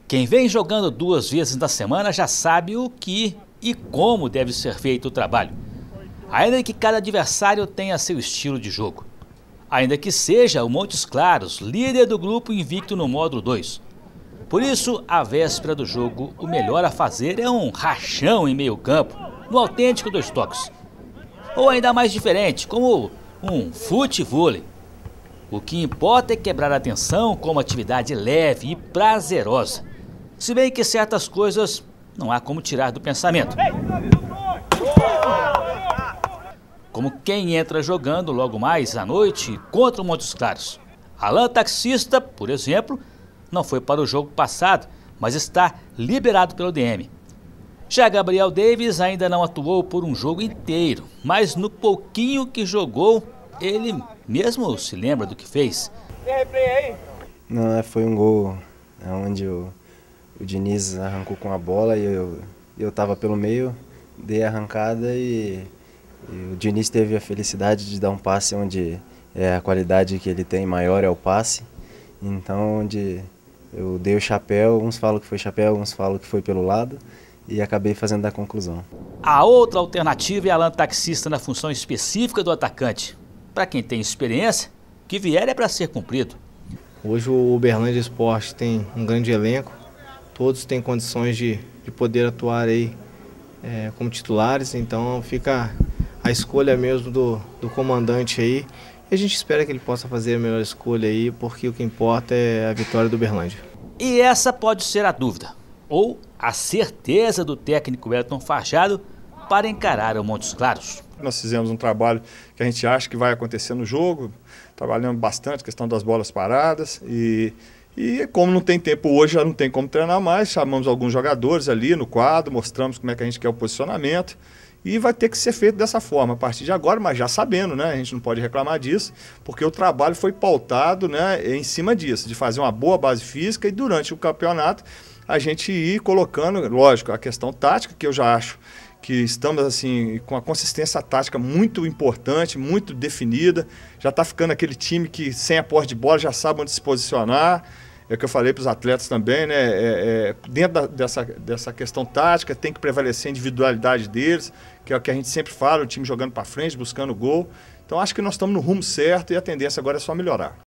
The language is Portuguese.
Quem vem jogando 2 vezes na semana já sabe o que e como deve ser feito o trabalho. Ainda que cada adversário tenha seu estilo de jogo. Ainda que seja o Montes Claros, líder do grupo invicto no módulo 2. Por isso, à véspera do jogo, o melhor a fazer é um rachão em meio campo, no autêntico 2 toques. Ou ainda mais diferente, como um fute-vôlei. O que importa é quebrar a tensão com uma atividade leve e prazerosa. Se bem que certas coisas não há como tirar do pensamento. Como quem entra jogando logo mais à noite contra o Montes Claros. Alan Taxista, por exemplo, não foi para o jogo passado, mas está liberado pelo DM. Já Gabriel Davis ainda não atuou por um jogo inteiro, mas no pouquinho que jogou, ele mesmo se lembra do que fez. Tem replay aí? Não, foi um gol onde o Diniz arrancou com a bola e eu estava pelo meio, dei a arrancada e o Diniz teve a felicidade de dar um passe onde a qualidade que ele tem maior é o passe. Então, onde eu dei o chapéu, uns falam que foi chapéu, uns falam que foi pelo lado e acabei fazendo a conclusão. A outra alternativa é Alan Taxista na função específica do atacante. Para quem tem experiência, o que vier é para ser cumprido. Hoje o Uberlândia Esporte tem um grande elenco, todos têm condições de poder atuar aí como titulares, então fica a escolha mesmo do comandante aí. E a gente espera que ele possa fazer a melhor escolha aí, porque o que importa é a vitória do Uberlândia. E essa pode ser a dúvida, ou a certeza do técnico Elton Farjado para encarar o Montes Claros. Nós fizemos um trabalho que a gente acha que vai acontecer no jogo, trabalhando bastante a questão das bolas paradas e como não tem tempo hoje, já não tem como treinar mais, chamamos alguns jogadores ali no quadro, mostramos como é que a gente quer o posicionamento e vai ter que ser feito dessa forma a partir de agora, mas já sabendo, né? A gente não pode reclamar disso, porque o trabalho foi pautado, né, em cima disso, de fazer uma boa base física e durante o campeonato a gente ir colocando, lógico, a questão tática, que eu já acho que estamos assim com a consistência tática muito importante, muito definida, já está ficando aquele time que sem a posse de bola já sabe onde se posicionar, é o que eu falei para os atletas também, né? Dentro dessa questão tática tem que prevalecer a individualidade deles, que é o que a gente sempre fala, o time jogando para frente, buscando gol, então acho que nós estamos no rumo certo e a tendência agora é só melhorar.